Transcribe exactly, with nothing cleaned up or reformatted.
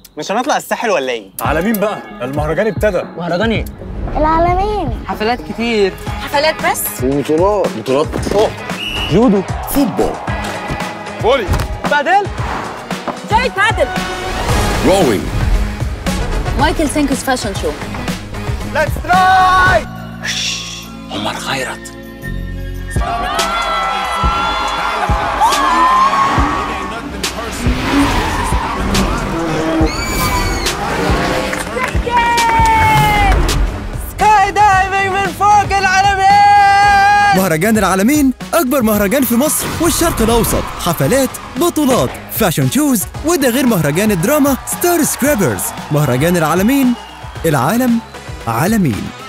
مش هنطلع الساحل ولا ايه؟ على مين بقى؟ المهرجان ابتدى. مهرجان ايه؟ العالمين. حفلات كتير. حفلات بس؟ وبطولات. بطولات اوه جودو، فوتبول، فولي، بادل، جاي بادل، روينج، مايكل سينكو's فاشن شو. ليتس تراي. عمر خيرت. سكاي دايفنج من فوق العالمين. مهرجان العالمين أكبر مهرجان في مصر والشرق الأوسط. حفلات، بطولات، فاشن شوز، وده غير مهرجان الدراما ستار سكرابرز. مهرجان العالمين، العالم عالمين.